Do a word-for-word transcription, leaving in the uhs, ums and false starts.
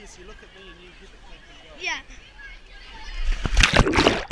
easiest. You look at me and you give it. Yeah.